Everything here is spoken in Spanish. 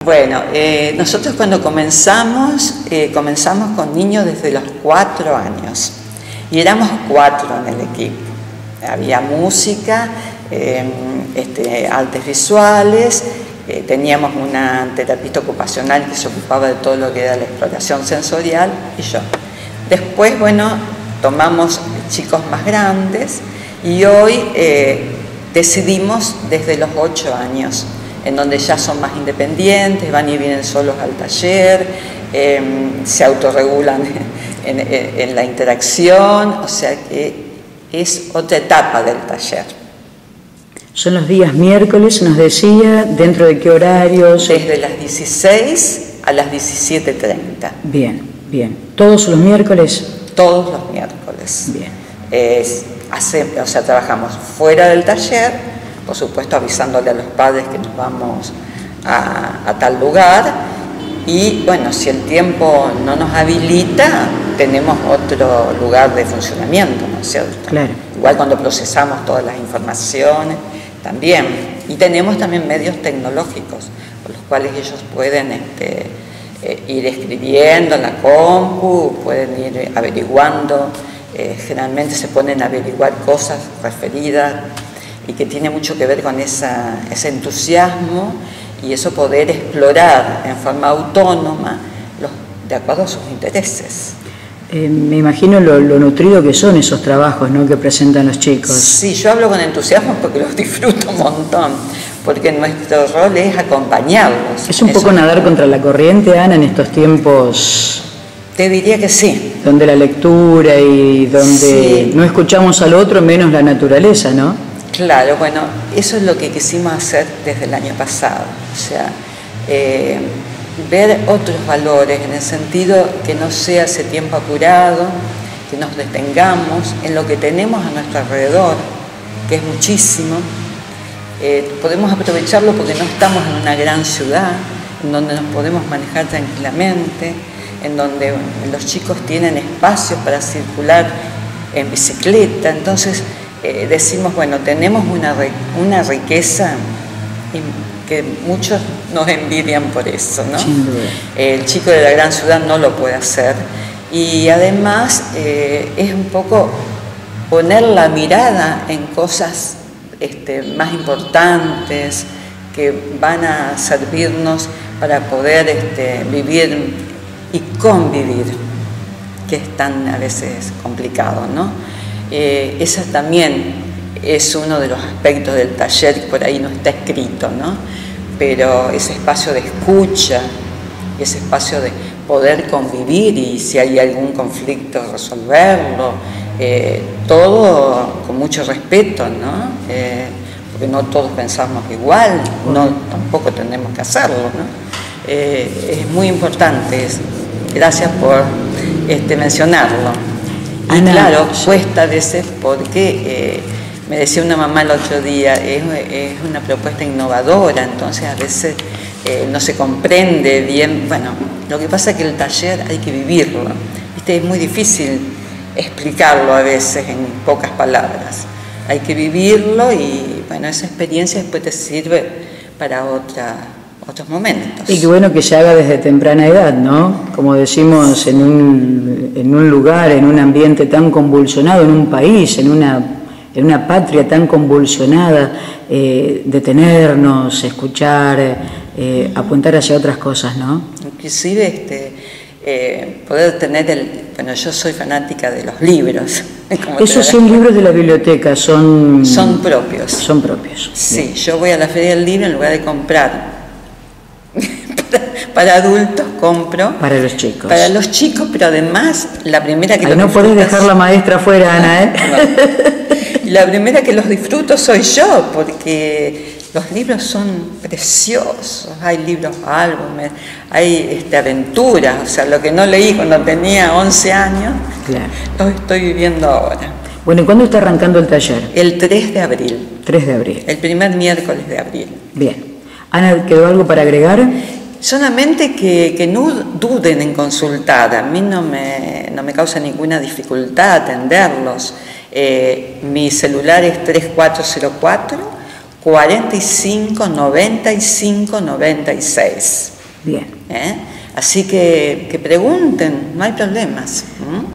Bueno, nosotros cuando comenzamos con niños desde los 4 años y éramos 4 en el equipo. Había música, artes visuales, teníamos una terapista ocupacional que se ocupaba de todo lo que era la exploración sensorial y yo. Después, bueno, tomamos chicos más grandes y hoy decidimos desde los 8 años, en donde ya son más independientes, van y vienen solos al taller, se autorregulan en la interacción, o sea que es otra etapa del taller. Son los días miércoles, nos decía, ¿dentro de qué horarios? Desde las 16 a las 17:30. Bien, bien. ¿Todos los miércoles? Todos los miércoles. Bien. Trabajamos fuera del taller, por supuesto avisándole a los padres que nos vamos a tal lugar, y bueno, si el tiempo no nos habilita, tenemos otro lugar de funcionamiento, ¿no es cierto? Claro. Igual cuando procesamos todas las informaciones, también. Y tenemos también medios tecnológicos, por los cuales ellos pueden ir escribiendo en la compu, pueden ir averiguando, generalmente se ponen a averiguar cosas referidas y que tiene mucho que ver con ese entusiasmo y eso poder explorar en forma autónoma de acuerdo a sus intereses. Me imagino lo nutrido que son esos trabajos, ¿no?, que presentan los chicos. Sí, yo hablo con entusiasmo porque los disfruto un montón, porque nuestro rol es acompañarlos. ¿Es un poco nadar contra la corriente, Ana, en estos tiempos? Te diría que sí. Donde la lectura y donde no escuchamos al otro, menos la naturaleza, ¿no? Claro, bueno, eso es lo que quisimos hacer desde el año pasado, o sea, ver otros valores en el sentido que no sea ese tiempo apurado, que nos detengamos en lo que tenemos a nuestro alrededor, que es muchísimo. Podemos aprovecharlo porque no estamos en una gran ciudad, en donde nos podemos manejar tranquilamente, en donde los chicos tienen espacios para circular en bicicleta, entonces decimos, bueno, tenemos una riqueza que muchos nos envidian por eso, ¿no? Sin duda. El chico de la gran ciudad no lo puede hacer y además es un poco poner la mirada en cosas más importantes que van a servirnos para poder vivir y convivir, que es tan a veces complicado, ¿no? Ese también es uno de los aspectos del taller, por ahí no está escrito, ¿no? Pero ese espacio de escucha, ese espacio de poder convivir y si hay algún conflicto resolverlo, todo con mucho respeto, ¿no? Porque no todos pensamos igual, tampoco tenemos que hacerlo, ¿no? Es muy importante eso. Gracias por mencionarlo. Y Ana, claro, cuesta a veces porque me decía una mamá el otro día, es una propuesta innovadora, entonces a veces no se comprende bien. Bueno, lo que pasa es que el taller hay que vivirlo, ¿viste? Es muy difícil explicarlo a veces en pocas palabras. Hay que vivirlo y bueno, esa experiencia después te sirve para otros momentos. Y qué bueno que se haga desde temprana edad, ¿no? Como decimos, en un lugar, en un ambiente tan convulsionado, en un país, en una patria tan convulsionada, detenernos, escuchar, apuntar hacia otras cosas, ¿no? Inclusive poder tener bueno, yo soy fanática de los libros. Esos 100 libros de la biblioteca son propios. Son propios. Sí, bien. Yo voy a la Feria del Libro en lugar de comprar para adultos, compro para los chicos. Para los chicos, pero además la primera que no podés dejar la maestra fuera, Ana, ¿eh? No. La primera que los disfruto soy yo, porque los libros son preciosos. Hay libros, álbumes, hay aventuras, o sea, lo que no leí cuando tenía 11 años, claro, lo estoy viviendo ahora. Bueno, ¿y cuándo está arrancando el taller? El 3 de abril. 3 de abril. El primer miércoles de abril. Bien. Ana, ¿quedó algo para agregar? Solamente que no duden en consultar. A mí no me causa ninguna dificultad atenderlos. Mi celular es 3404 45 95 96. Bien. Así que pregunten, no hay problemas.